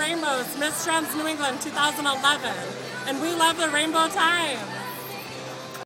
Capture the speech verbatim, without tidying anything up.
Ramos, Miss Tran New England two thousand eleven, and we love the Rainbow Time.